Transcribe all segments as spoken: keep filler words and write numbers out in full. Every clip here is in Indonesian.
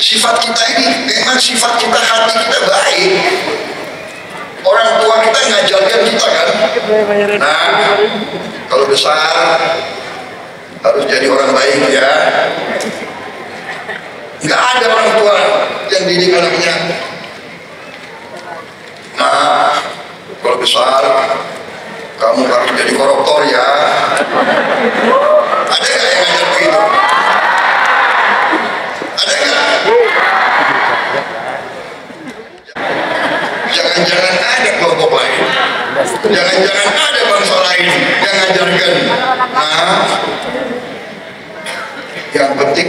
sifat kita ini memang sifat kita, hati kita baik. Orang tua kita ngajarkan kita kan, nah kalau besar harus jadi orang baik ya. Nggak ada orang tua yang didik anaknya, nah kalau besar kamu harus jadi koruptor ya. Ada nggak yang ngajar begitu? Ada nggak? Jangan-jangan ada kelompok lain, jangan-jangan ada bangsa lain yang ngajarkan. Nah, yang penting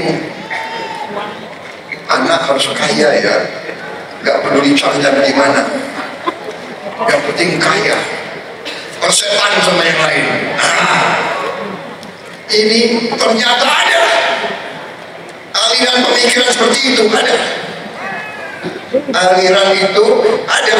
anak harus kaya ya, nggak peduli caranya bagaimana, yang penting kaya, persetan sama yang lain. Nah, ini ternyata ada aliran pemikiran seperti itu, ada aliran itu, ada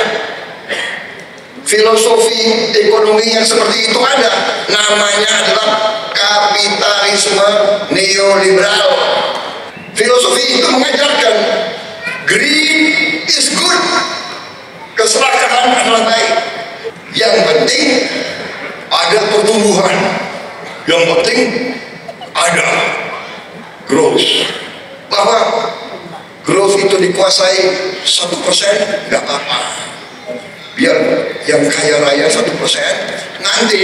filosofi ekonomi yang seperti itu, ada namanya adalah kapitalisme neoliberal. Filosofi itu mengajarkan greed is good, keserakahan adalah baik, yang penting ada pertumbuhan, yang penting ada growth. Bahwa growth itu dikuasai satu persen nggak apa-apa, biar yang kaya raya satu persen, nanti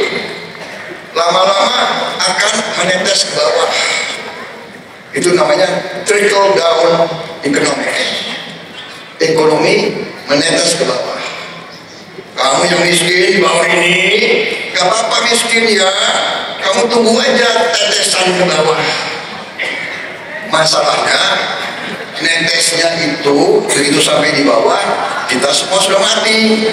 lama-lama akan menetes ke bawah. Itu namanya trickle down economics. Ekonomi menetes ke bawah. Kamu yang miskin di bawah ini, gak apa-apa miskin ya, kamu tunggu aja tetesan ke bawah. Masalahnya netesnya itu begitu sampai di bawah, kita semua sudah mati.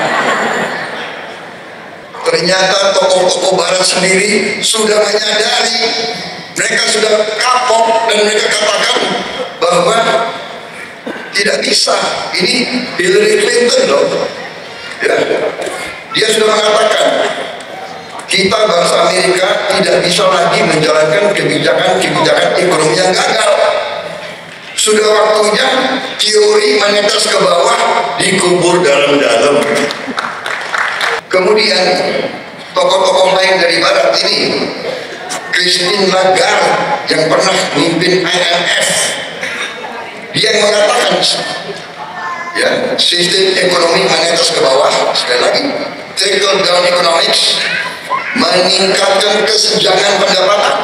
Ternyata tokoh-tokoh barat sendiri sudah menyadari, mereka sudah kapok, dan mereka katakan bahwa tidak bisa. Ini Hillary Clinton loh ya, dia sudah mengatakan kita bangsa Amerika tidak bisa lagi menjalankan kebijakan-kebijakan ekonomi yang gagal. Sudah waktunya teori menetes ke bawah, dikubur dalam-dalam. Kemudian tokoh-tokoh lain dari barat ini, Christine Lagarde yang pernah memimpin I M F, dia yang mengatakan ya, sistem ekonomi menetes ke bawah. Sekali lagi, trickle down economics meningkatkan kesenjangan pendapatan,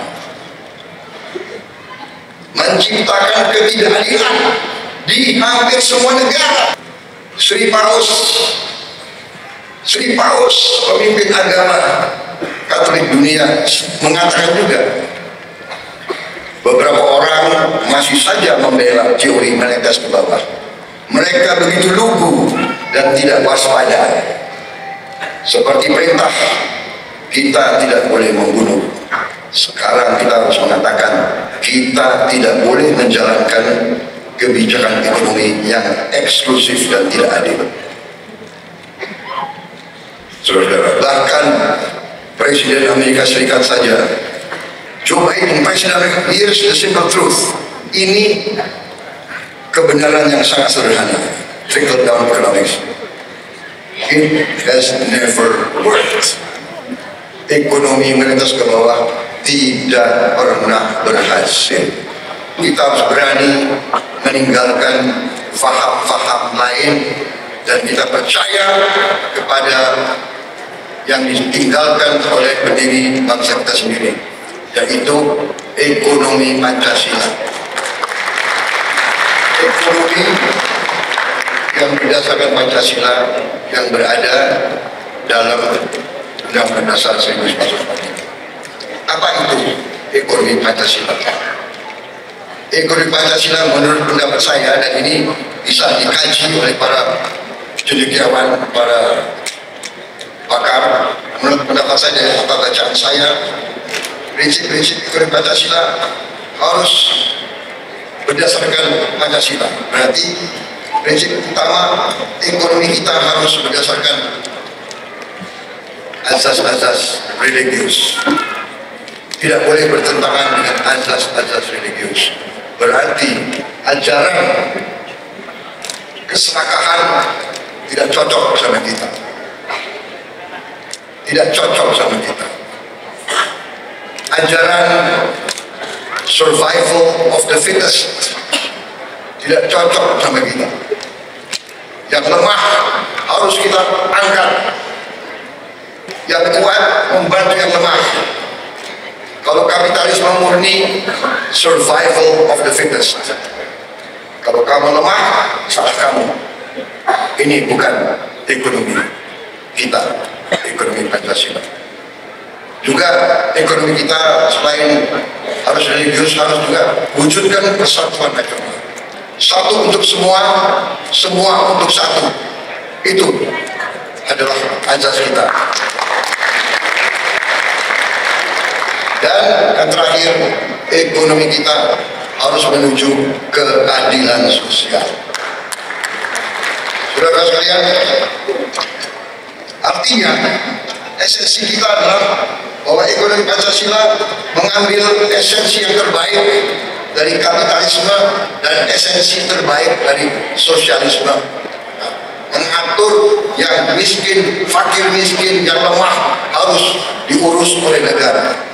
menciptakan ketidakadilan di hampir semua negara. Sri Paus Sri Paus pemimpin agama Katolik dunia mengatakan juga, beberapa orang masih saja membela teori menetes ke bawah. Mereka begitu lugu dan tidak waspada. Seperti perintah, kita tidak boleh membunuh. Sekarang kita harus mengatakan, kita tidak boleh menjalankan kebijakan ekonomi yang eksklusif dan tidak adil. Saudara, bahkan Presiden Amerika Serikat saja, Joe Biden, Presiden Amerika, here's the simple truth. Ini kebenaran yang sangat sederhana. Trickle down economics, it has never worked. Ekonomi menetes ke bawah tidak pernah berhasil. Kita harus berani meninggalkan faham-faham lain, dan kita percaya kepada yang ditinggalkan oleh pendiri bangsa kita sendiri, yaitu ekonomi Pancasila. Ekonomi yang berdasarkan Pancasila yang berada dalam Undang-Undang Dasar seribu sembilan ratus empat puluh lima. Apa itu ekonomi Pancasila? Ekonomi Pancasila menurut pendapat saya, dan ini bisa dikaji oleh para cendekiawan, para pakar, menurut pendapat saya, apa bacaan saya, prinsip-prinsip ekonomi Pancasila harus berdasarkan Pancasila. Berarti prinsip utama ekonomi kita harus berdasarkan azas-azas religius, tidak boleh bertentangan dengan azas-azas religius. berarti ajaran keserakahan tidak cocok sama kita, tidak cocok sama kita. Ajaran survival of the fittest tidak cocok sama kita. Yang lemah harus kita angkat, yang kuat membantu yang lemah. Kalau kapitalisme murni survival of the fittest. Kalau kamu lemah, salah kamu. Ini bukan ekonomi kita, ekonomi Pancasila. Juga ekonomi kita selain harus religius, harus juga wujudkan persatuan nasional. Satu untuk semua, semua untuk satu. Itu adalah azas kita. Dan yang terakhir, ekonomi kita harus menuju keadilan sosial. Saudara sekalian, artinya esensi kita adalah bahwa ekonomi Pancasila mengambil esensi yang terbaik dari kapitalisme dan esensi terbaik dari sosialisme, mengatur yang miskin, fakir miskin, yang lemah harus diurus oleh negara.